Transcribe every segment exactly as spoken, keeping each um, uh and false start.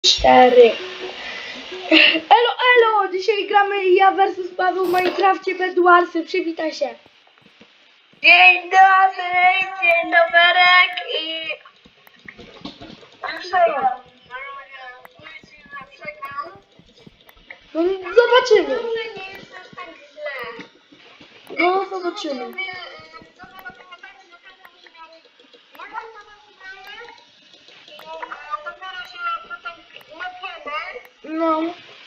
Cztery. Elo, elo! Dzisiaj gramy ja versus Paweł w Minecrafcie bez Duarsy. Przywitaj się. Dzień dobry, dzień doberek i... No zobaczymy. Nie jest aż tak źle. No zobaczymy. No.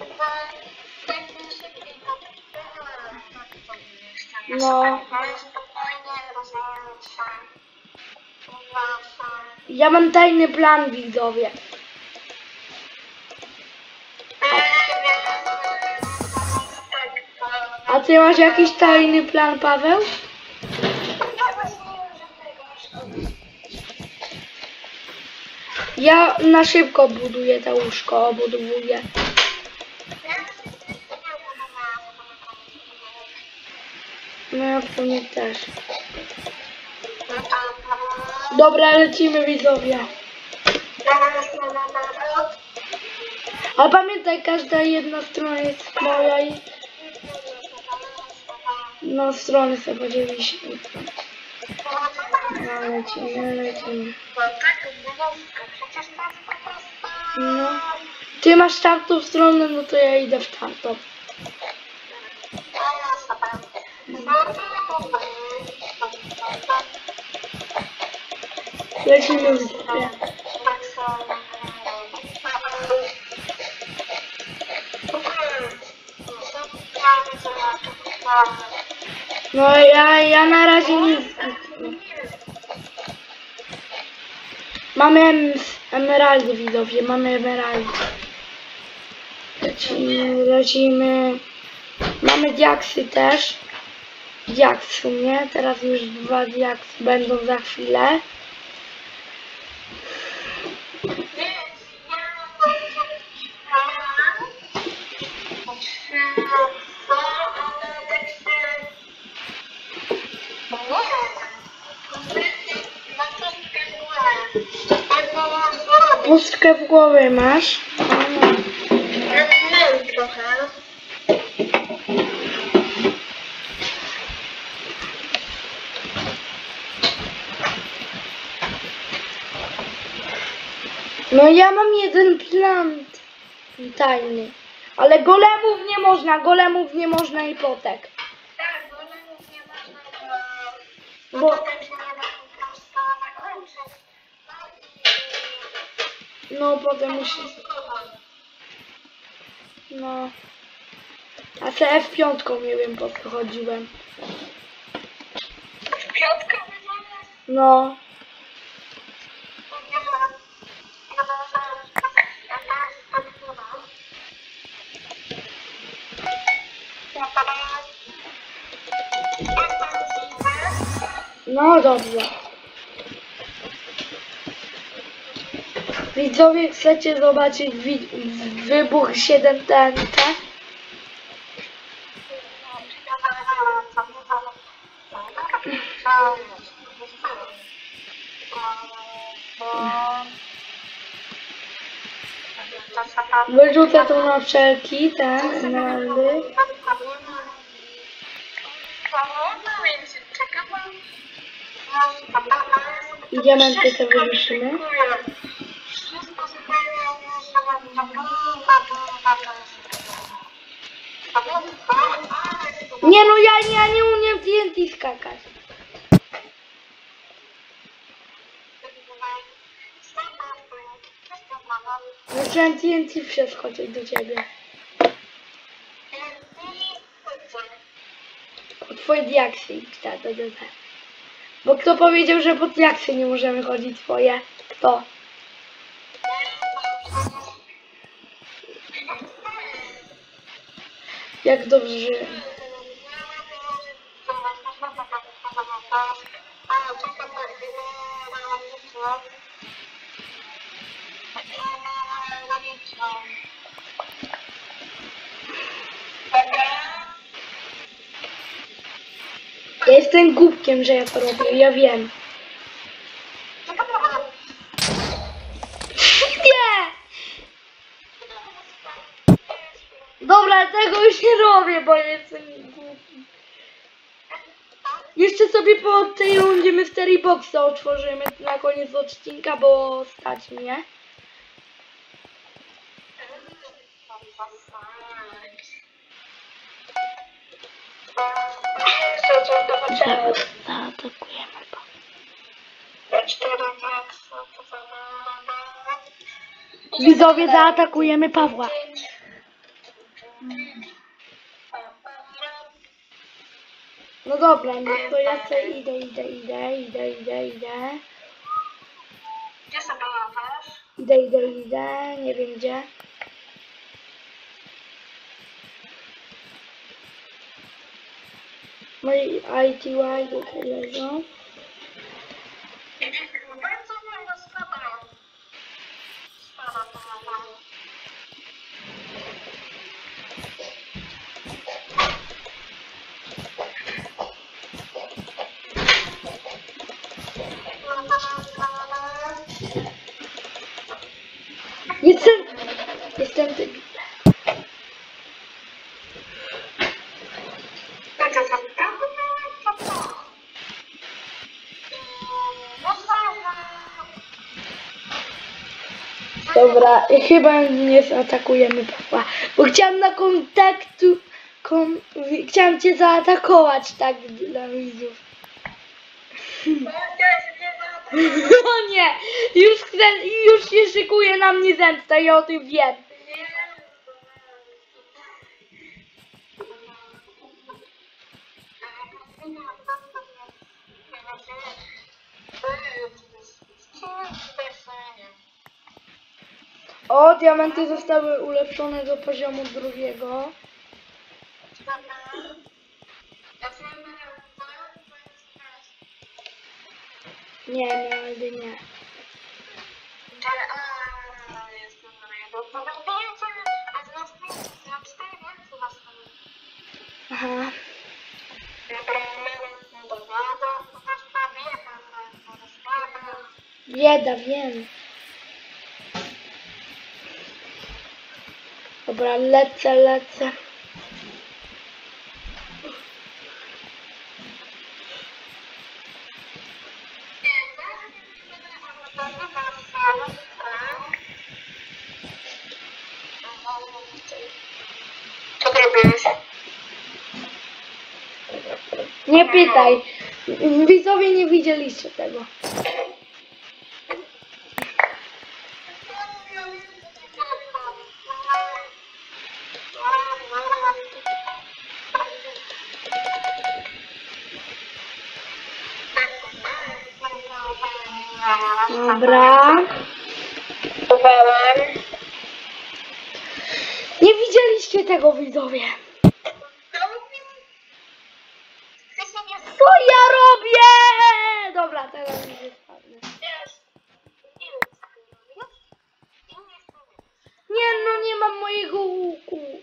No. Ja mam tajny plan, widzowie. A ty masz jakiś tajny plan, Paweł? Ja na szybko buduję to łóżko, obudowuję. No ja w sumie też. Dobra, lecimy, widzowie. Ale pamiętaj, każda jedna strona jest moja i... No, strony sobie podzieliliśmy. No, lecimy, lecimy. No. Ty masz tamtą stronę, no to ja idę w tamtą. Lecimy w dwie. No ja, ja na razie nic. Mamy em, emeraldy, widzowie, mamy emeraldy. Lecimy, lecimy. Mamy diaksy też. Diaks w sumie, teraz już dwa diaksy będą za chwilę. Pustkę w głowie masz? Mam trochę. No ja mam jeden plan tajny. Ale golemów nie można, golemów nie można i potek. Tak, bo nie można go... Bo... Potem się nie da po prostu zakończyć. No potem musi... No... A se F pięć, nie wiem po co chodziłem. Piątka wygląda? No... No dobrze. Widzowie, chcecie zobaczyć wi wybuch siedem T N T? Wyrzucę tu na wszelki ten emeraldy. I diamenty sobie wyrzucimy. Nie no, ja, ja nie umiem w T N T skakać. Zacząłem T N T przeskoczyć do ciebie. O twoje diaksy. Bo kto powiedział, że pod diaksy nie możemy chodzić swoje? Kto? Jak dobrze, że... Ja jestem głupkiem, że ja to robię, ja wiem. Nie! Dobra, tego już nie robię, bo jestem głupi. Jeszcze sobie po tej rundzie Mystery Boxa otworzymy na koniec odcinka, bo stać mnie. Co, co, zobaczymy. Zaatakujemy go. cztery maksa, to Widzowie, zaatakujemy Pawła. No dobra, no to ja sobie idę, idę, idę, idę, idę, idę. Gdzie sobie latasz? Idę, idę, idę, nie wiem gdzie. Moi I T Y tutaj leżą. Bardzo fajna sprawa. Sprawa to ma. Jestem... Jestem... ty- Dobra, chyba nie zaatakujemy Pawła, bo chciałam na kontaktu... Kon, chciałam cię zaatakować, tak, dla widzów. O nie! Już chcę, już się szykuje na mnie zemsta, ja o tym wiem. O, diamenty zostały ulepszone do poziomu drugiego. Nie, nie, nie. Aha. Bieda, wiem. Dobra, lecę, lecę. Co zrobiłeś? Nie pytaj. Widzowie nie widzieliście tego. Dobra. Nie widzieliście tego, widzowie. Co ja robię? Dobra, teraz mi spadnę. Nie, no nie mam mojego łuku.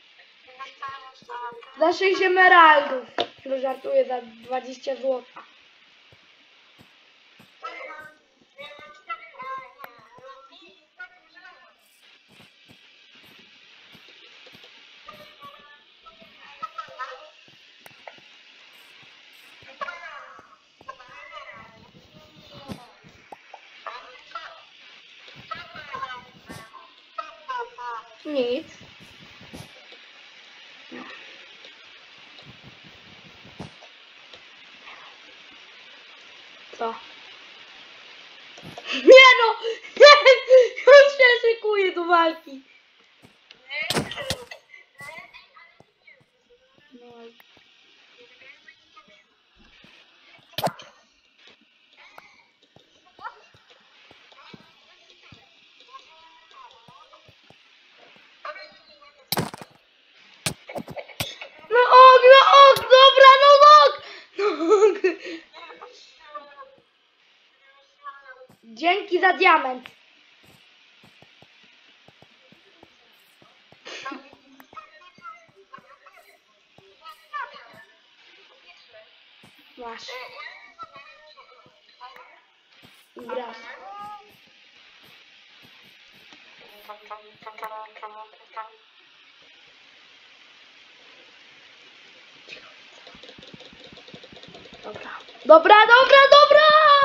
Za sześć emeraldów. No żartuję, za dwadzieścia złotych. Nic. No. Co? Nie no! Nie! Już się szykuję do walki. No. No ok, no ok, dobra, no ok! No ok. Dzięki za diament. Masz. Grasz. Dobra. Dobra, dobra, dobra!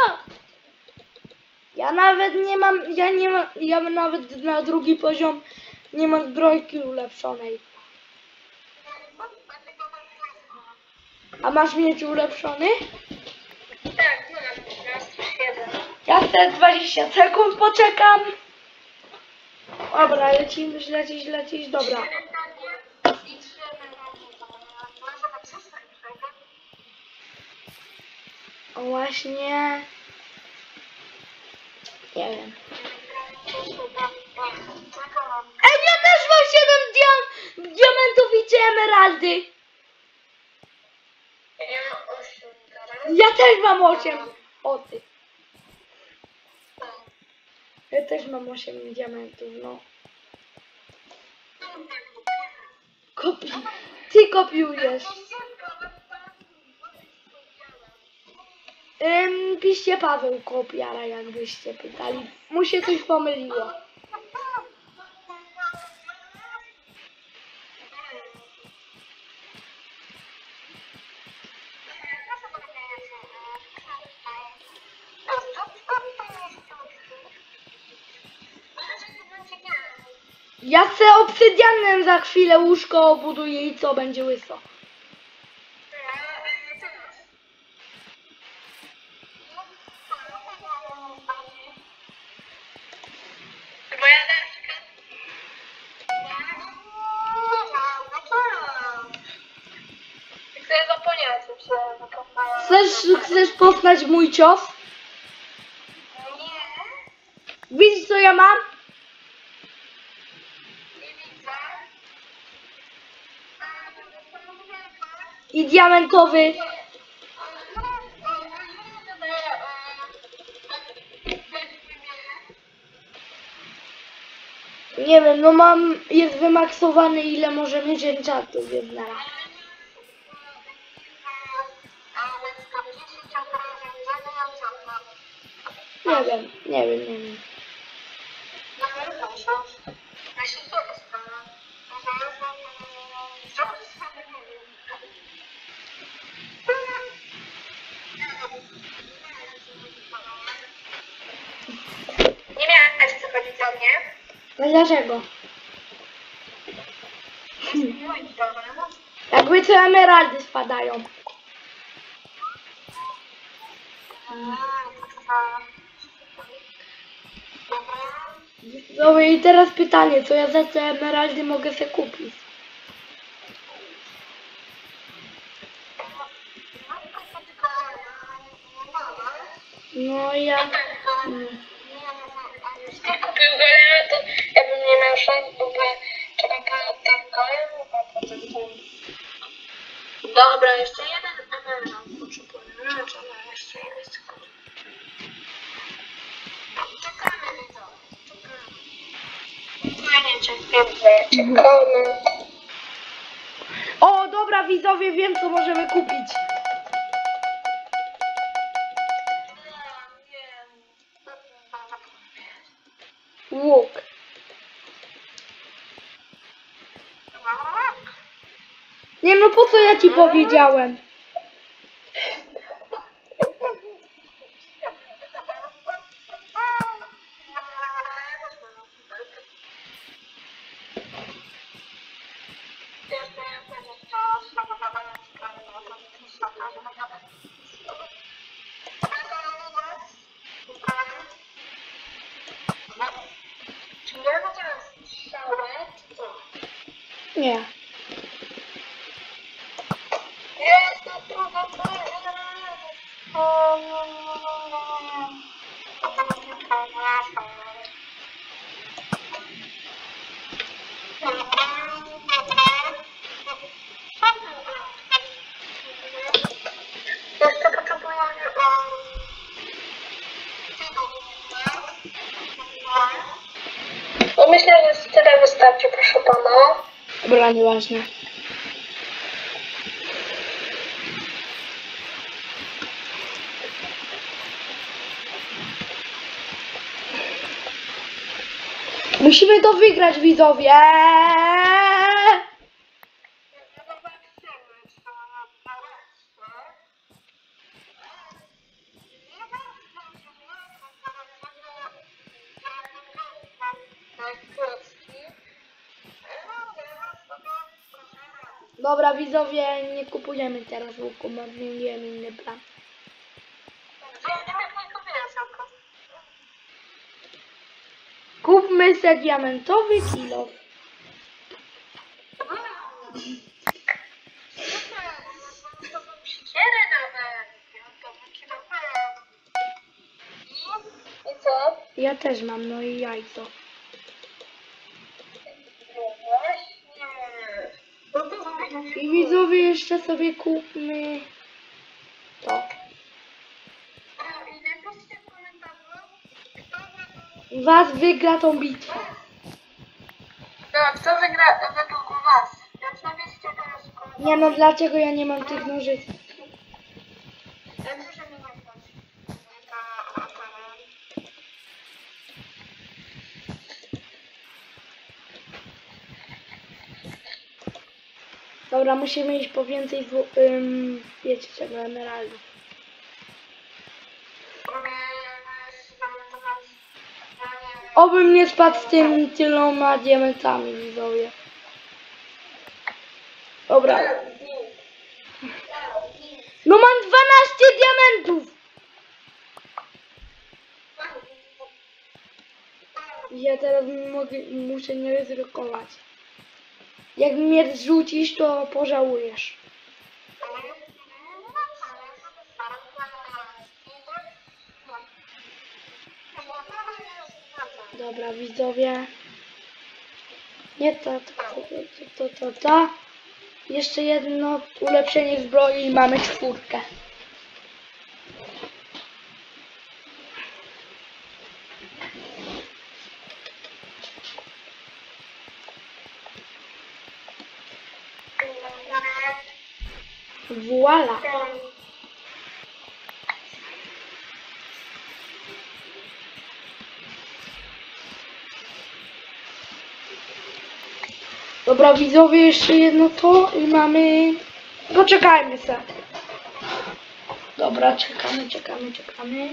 Ja nawet nie mam, ja nie mam, ja nawet na drugi poziom nie mam zbrojki ulepszonej. A masz mieć ulepszony? Tak, mam. Masz jeden. Ja te dwadzieścia sekund poczekam. Dobra, lecimy, lecisz, lecisz, dobra. O właśnie. Nie wiem. Ej, ja też mam siedem diam diamentów i trzy emeraldy. Ja mam osiem. Ja też mam osiem. O ty. Ja też mam osiem diamentów, no. Kopi. Ty kopiujesz. Ym, piszcie Paweł Kopiara, jakbyście pytali. Mu się coś pomyliło. Ja se obsydianem za chwilę łóżko obuduję i co, będzie łyso. Bo ja też. Chcę zapomnieć, jak się zakopałem. Chcesz, chcesz poznać mój cios? Nie, Widzisz co ja mam? nie widzę. I diamentowy. Nie wiem, no mam, jest wymaksowany ile może mieć enchantów, więc na raz. Nie wiem, nie wiem, nie wiem. Nie miałeś co chodzić do mnie? No dlaczego? Jakby co emeraldy spadają. Dobra, i teraz pytanie, co ja za te emeraldy mogę sobie kupić? No ja... Mm. Jak kupił golema, to ja bym nie miał szans, bo by czekał ten golem, a potem ten... Dobra, jeszcze jeden emerald potrzebujemy. No, czekaj, jeszcze jeden sekund. Czekamy, widzowie, czekamy. Fajnie, czekamy, czekamy. O, dobra widzowie, wiem co możemy kupić. Łuk. Nie no, po co ja ci powiedziałem? Czy ja widziałam strzałę, czy co? Nie. Jest na drugą Jeszcze potrzebuję no myślę, że tyle wystarczy, proszę pana. Dobra, nieważne. Musimy to wygrać, widzowie! Dobra, widzowie, nie kupujemy teraz łuku, mamy inny plan. Kupmy se diamentowy kilo. I co? Ja też mam, no i jajco. No właśnie. No to I widzowie, jeszcze sobie kupmy to. A, i napiszcie w komentarzu, kto według... Was wygra tą bitwę. No, kto wygra według was? Więc napiszcie teraz w komentarzu. Nie no, dlaczego ja nie mam tych nożyc? Ja muszę mi napisać. Ta aparat. Dobra, musimy iść po więcej, w, ym, wiecie czego, emeraldów. Obym nie spadł z tym tyloma diamentami, widzowie. Dobra. No mam dwanaście diamentów! Ja teraz mogę, muszę nie ryzykować. Jak mnie zrzucisz, to pożałujesz. Dobra, widzowie. Nie to, to, to, to, to, to. Jeszcze jedno ulepszenie zbroi i mamy czwórkę. Voila. Dobra, widzowie, jeszcze jedno to i mamy... Poczekajmy se. Dobra, czekamy, czekamy, czekamy.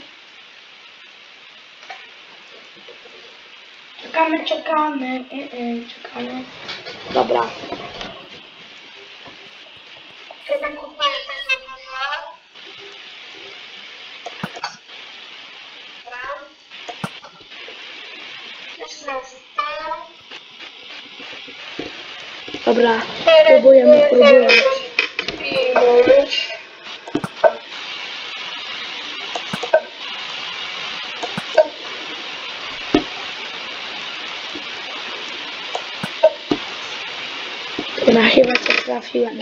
Czekamy, czekamy, y, y, czekamy. Dobra. Dobra, próbujemy, próbujemy. Dobra, chyba co trafiłem.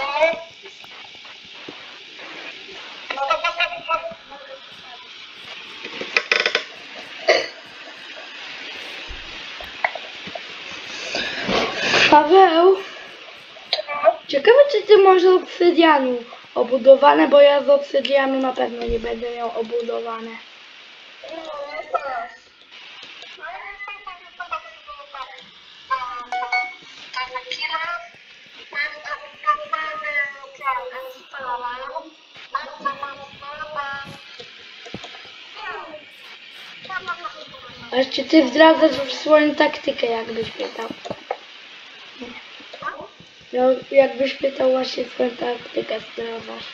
Paweł, ciekawe czy ty masz z obsydianu obudowane, bo ja z obsydianu na pewno nie będę miał obudowane. A czy ty zdradzasz swoją taktykę, jakbyś pytał? No, jakbyś pytał właśnie swoją taktykę zdradzasz.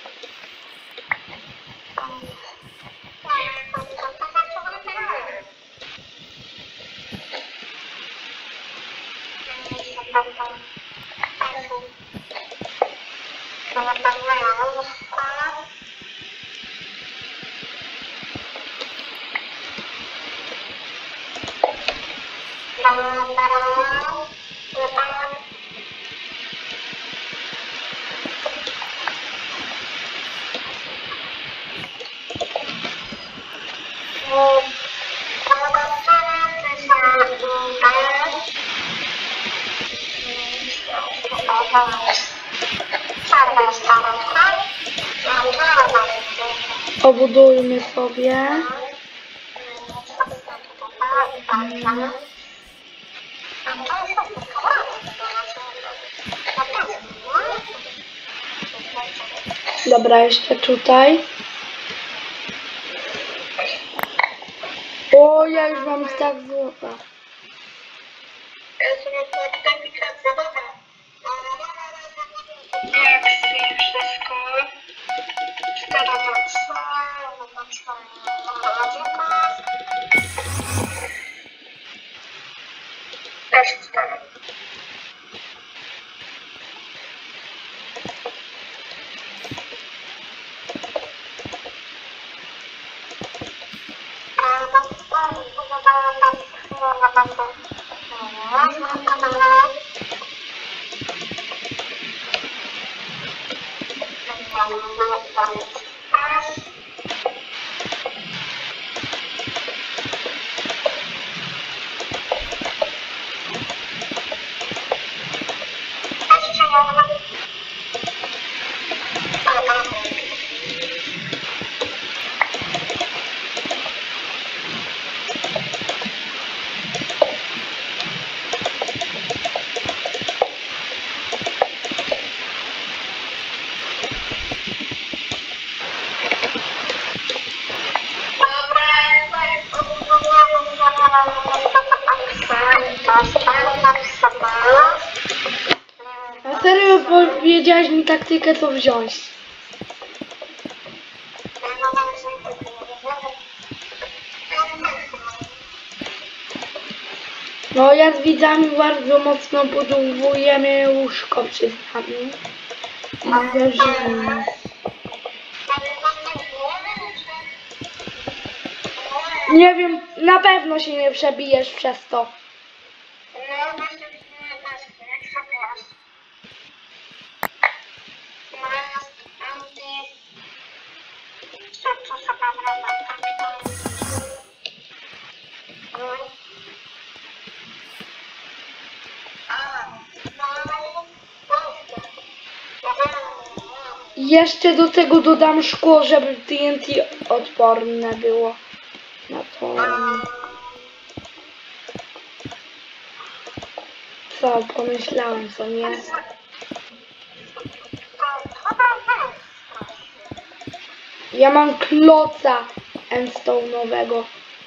Obudujmy sobie. Dobra, jeszcze tutaj. O, ja już mam tak złota. diaksy i wszystko. Cztery diaksy, zobaczmy, rodzina. Też cztery. A serio powiedziałaś mi taktykę, co wziąć. No ja z widzami bardzo mocno budowujemy łóżko przed nami. I wierzymy. Nie wiem, na pewno się nie przebijesz przez to. Jeszcze do tego dodam szkło, żeby T N T odporne było na to. Co pomyślałem, co nie? Ja mam kloca endstone'owego.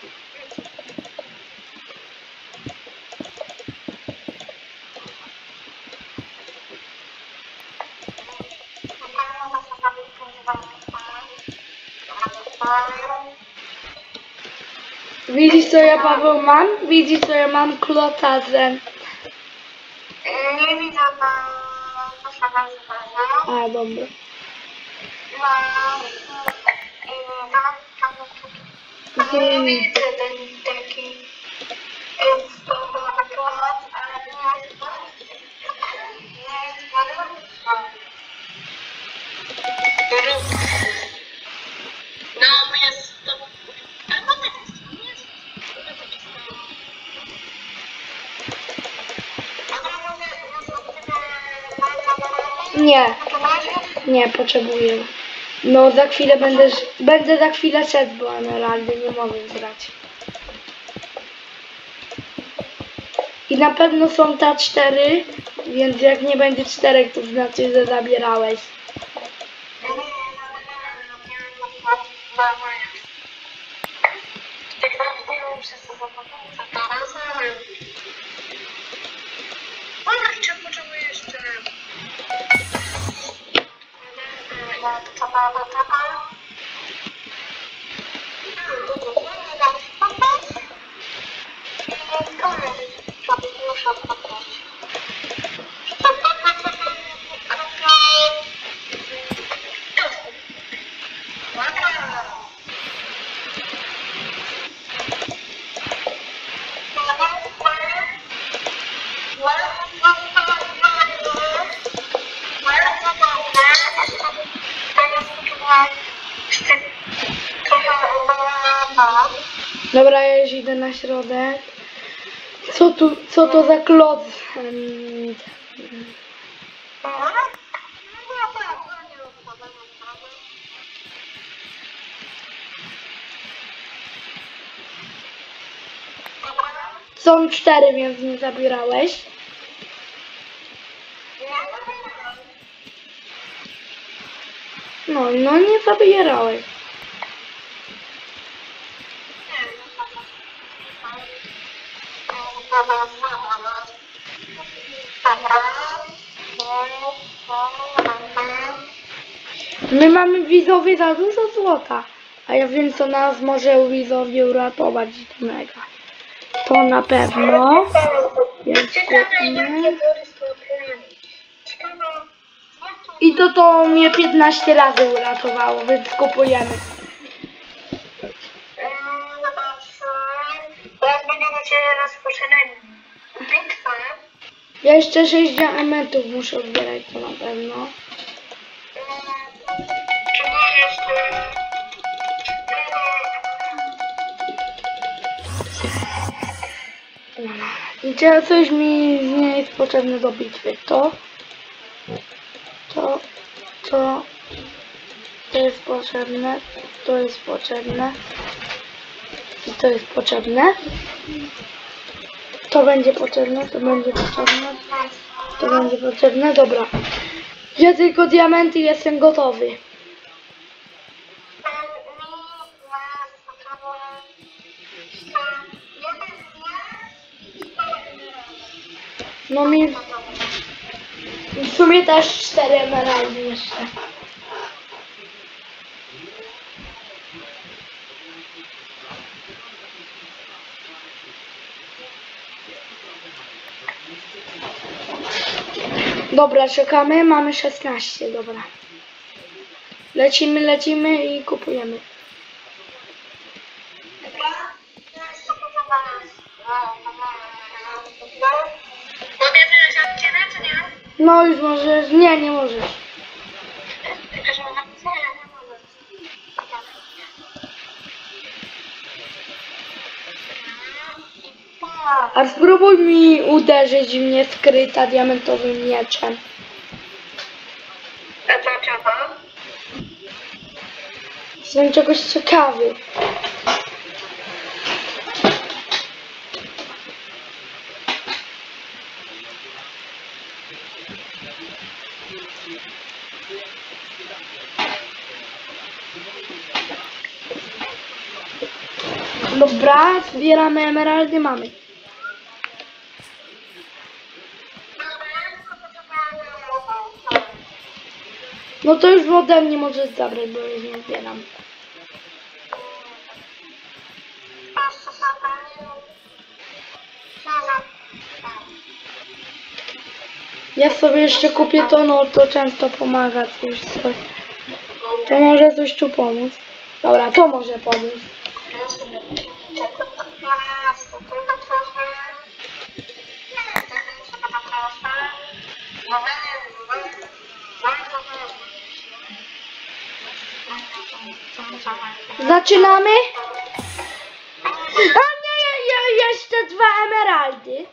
Widzisz co ja, Paweł, mam? Widzisz co ja mam? Kloca zen. Nie widzę, bo to się nazywa. A, dobra. No, nie widzę ten taki endstone'owy plac, ale nie jest to. Nie jest to. No, jest to. Albo tak jest. Nie, nie potrzebuję. No za chwilę będę, będę za chwilę szedł, bo emeraldy nie mogę zbrać. I na pewno są ta cztery, więc jak nie będzie czterech, to znaczy, że zabierałeś. Czy potrzebuję jeszcze? Dobra, ja już idę na środek. Co tu, co to za kloc? Hmm. Są cztery, więc nie zabierałeś. No, no nie zabierałeś. Dobra. My mamy widzowie za dużo złota. A ja wiem, co nas może widzowie uratować do mega. To na pewno. Więc Ciekawe, kupmy. jakie góry sklepujemy. Ciekawe, jakie... I to to mnie piętnaście razy uratowało, więc kupujemy. Teraz będę na ciebie rozpoczynać bitwę. Ja jeszcze sześć diamentów muszę odbierać, to na pewno. Czy nie jest... I teraz coś mi z niej jest potrzebne do bitwy. To, to, to, to jest potrzebne, to jest potrzebne i to jest potrzebne. To będzie potrzebne, to będzie potrzebne, to będzie potrzebne. Dobra. Ja tylko diamenty, jestem gotowy. No mi w sumie też cztery emeraldy jeszcze. Dobra, czekamy, mamy szesnaście, dobra. Lecimy, lecimy i kupujemy. Mogę wziąć ciebie, czy nie? No już możesz, nie, nie możesz. Tylko, że ona nie, nie mogę. A spróbuj mi uderzyć mnie skryta diamentowym mieczem. A dlaczego? Jestem czegoś ciekawy. Dobra, zbieramy emeraldy, mamy. No to już ode mnie możesz zabrać, bo już nie zbieram. Ja sobie jeszcze kupię to, no to często pomaga coś, coś. To może coś tu pomóc. Dobra, to może pomóc. Zaczynamy? A nie, ja, ja, jeszcze dwa emeraldy.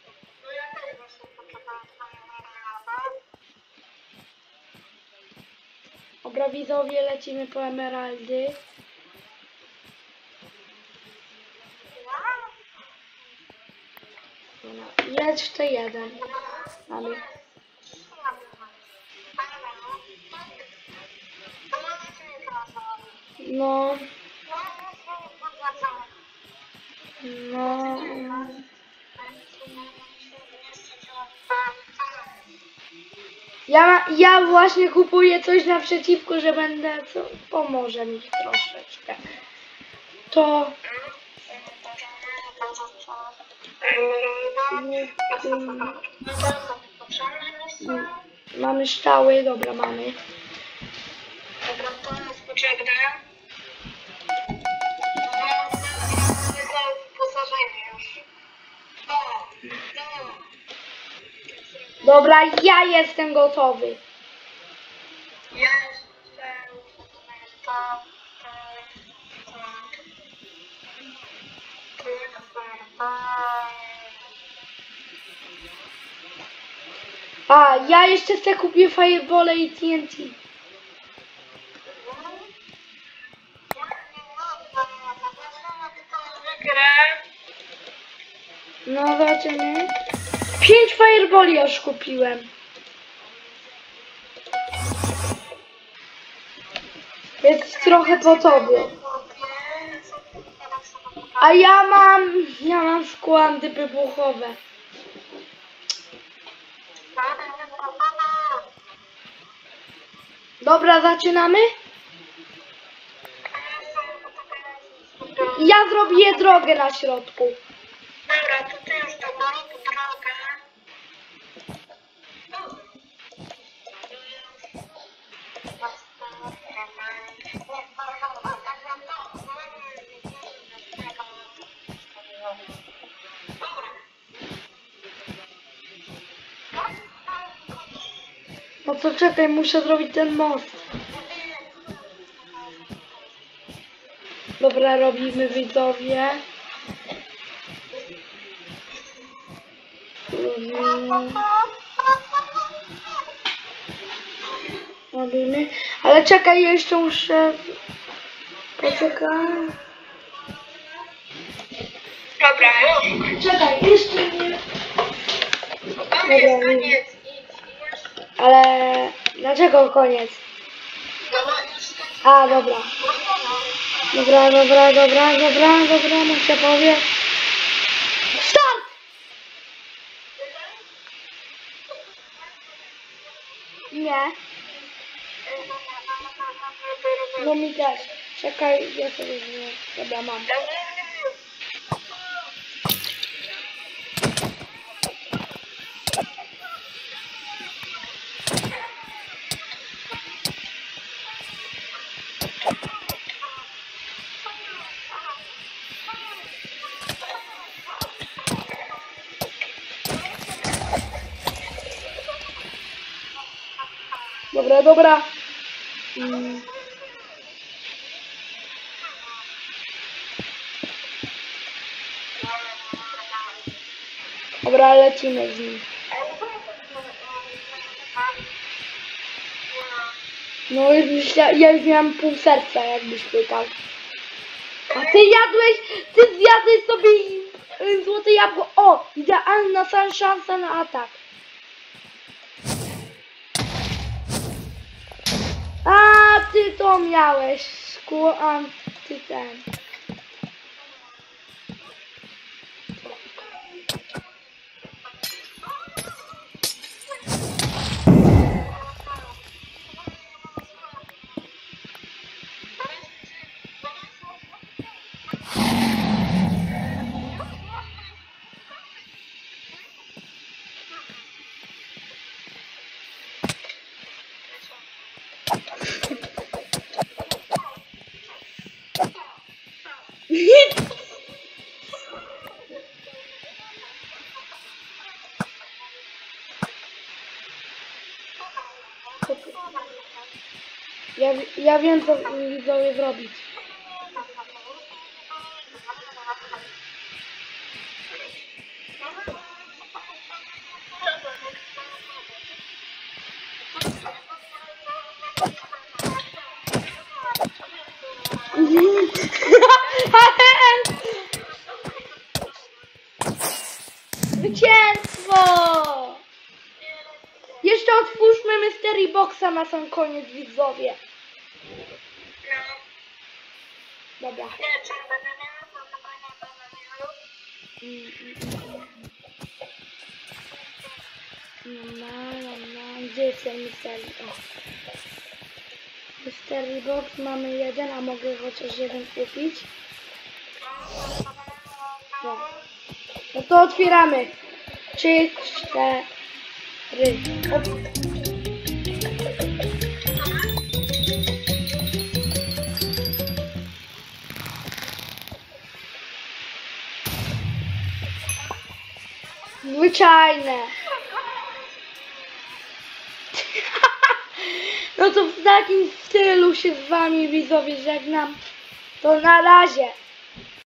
Dobra, widzowie, lecimy po emeraldy. Dobra, jeszcze jeden. Mamy. No. No. Ja, ja właśnie kupuję coś naprzeciwko, że będę, co pomoże mi troszeczkę. To... Mamy szczały, dobra, mamy. Dobra, to jest potrzebne. Wyposażenie już. O, no. Dobra, ja jestem gotowy. Ja jestem to, A, ja jeszcze chcę kupię firebole i T N T. No, zobaczymy. Pięć fireboli już kupiłem. Jest trochę po tobie. A ja mam... Ja mam szkło antywybuchowe. Dobra, zaczynamy? Ja zrobię drogę na środku. Dobra, to ty już to rób drogę. No to czekaj, muszę zrobić ten most. Dobra, robimy widzowie. Mhm. Robimy. Ale czekaj, jeszcze muszę... Poczekaj. Dobra, już. Czekaj, jeszcze nie... Koniec, koniec. Idź, idź. Ale... Dlaczego koniec? No bo już tak. A, dobra. Dobra, dobra, dobra, dobra, dobra, muszę powiedzieć. Start! Nie. No mi też. Czekaj, ja sobie nie. Dobra, mam. Dobra, dobra. Mm. Dobra, lecimy z nim. No już myśla, ja już miałam pół serca, jakbyś pytał. A ty jadłeś, ty zjadłeś sobie y, złote jabłko. O, idealna sam szansa na atak. A ty to miałeś, szkło, a ty ten. Ja, ja wiem, co widzowie zrobić. Zwycięstwo! Jeszcze otwórzmy Mystery Boxa na sam koniec, widzowie. No. Dobra. Nie, czy będę miała, to chyba nie będę miała. Mm, mm, mm. No, no, no. Gdzie jest ten Mystery? O. Mystery Box mamy jeden, a mogę chociaż jeden kupić. No. No to otwieramy. Trzy, cztery. Op. Zwyczajne. No to w takim stylu się z wami widzowie żegnam. To na razie.